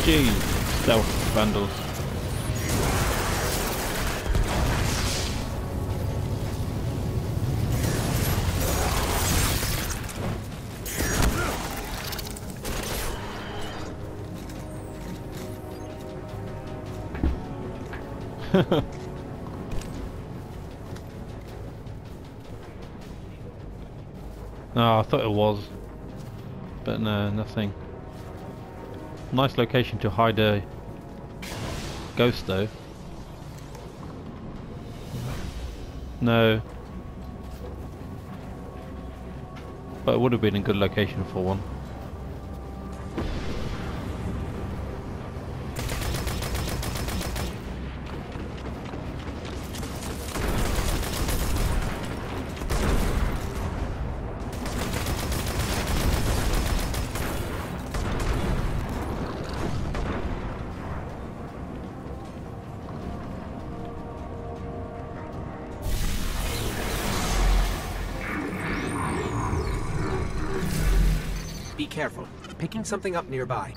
Jeez, stealth vandals. No, I thought it was, but no, nothing. Nice location to hide a ghost though. No. But it would have been a good location for one. Be careful. Picking something up nearby.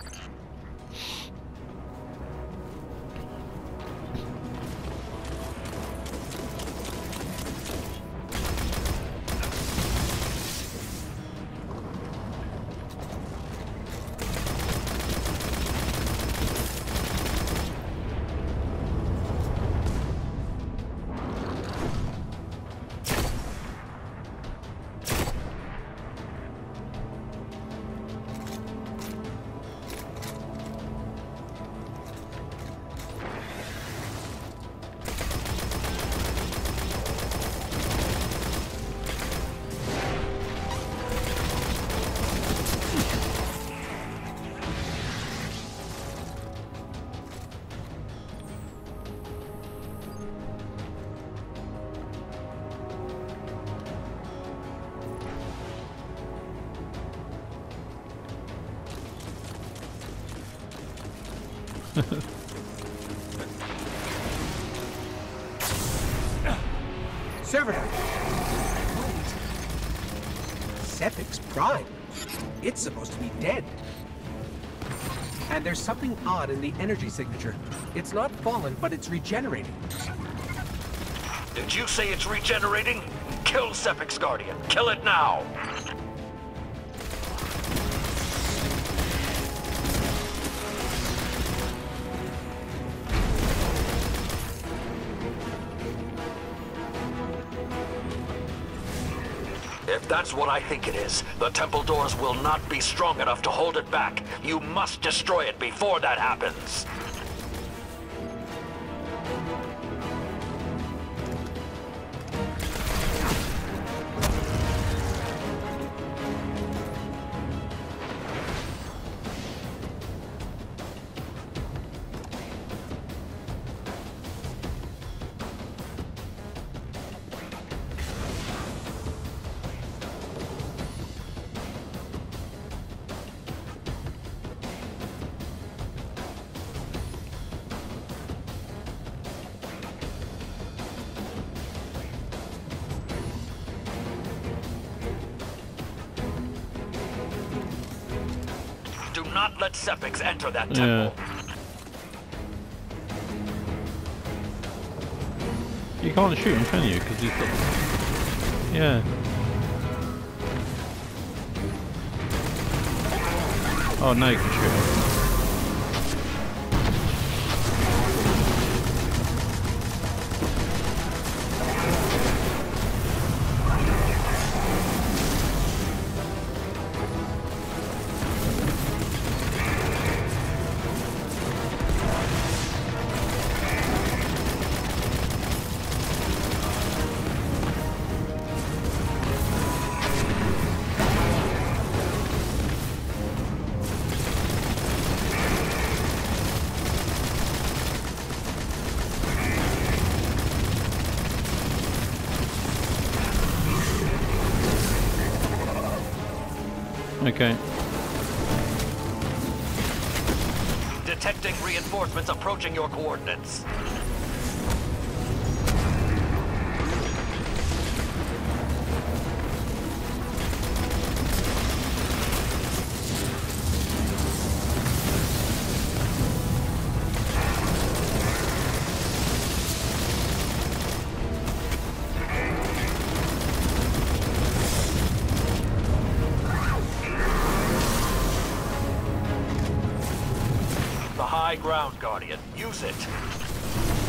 Servitor! Wait. Sephix Prime? It's supposed to be dead. And there's something odd in the energy signature. It's not fallen, but it's regenerating. Did you say it's regenerating? Kill Sephix Guardian. Kill it now! If that's what I think it is, the temple doors will not be strong enough to hold it back. You must destroy it before that happens. Do not let Sephix enter that temple. You can't shoot him, can you? Because he's got... Yeah. Oh, no, you can shoot him. Okay. Detecting reinforcements approaching your coordinates. ground, Guardian. Use it.